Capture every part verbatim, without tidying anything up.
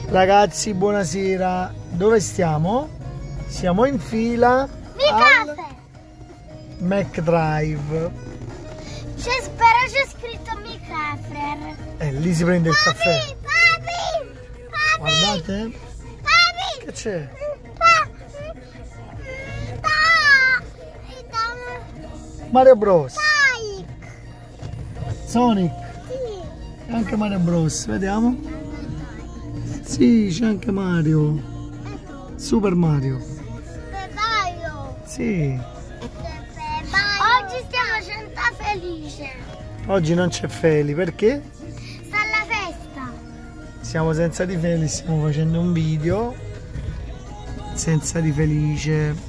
Ragazzi, buonasera. Dove stiamo? Siamo in fila al McDrive. C'è, spero c'è scritto McCaffrey. Eh, lì si prende il papi, caffè. Papi, papi, Guardate. Papi, Che c'è? Mario Bros. Sonic. Sì. E anche Mario Bros. Vediamo. Sì, c'è anche Mario. Super Mario. Super Mario. Sì. Super Mario. Oggi stiamo facendo felice. Oggi non c'è Feli, perché? Sta alla festa. Siamo senza di Feli, stiamo facendo un video senza di Felice.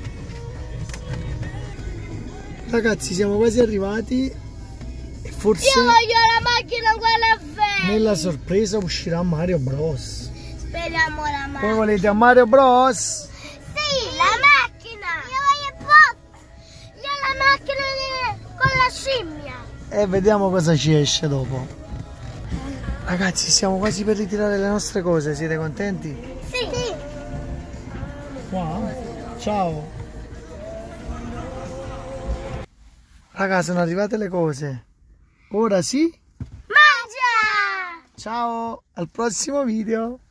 Ragazzi, siamo quasi arrivati e forse io voglio la macchina quella a Feli. nella sorpresa uscirà Mario Bros. Speriamo la macchina. Come volete a Mario Bros? Sì, la macchina. Io voglio il box. Io la macchina di... con la scimmia. E vediamo cosa ci esce dopo. Ragazzi, siamo quasi per ritirare le nostre cose, siete contenti? Sì. Sì. Wow. Ciao. Raga, sono arrivate le cose. Ora sì. Mangia! Ciao, al prossimo video.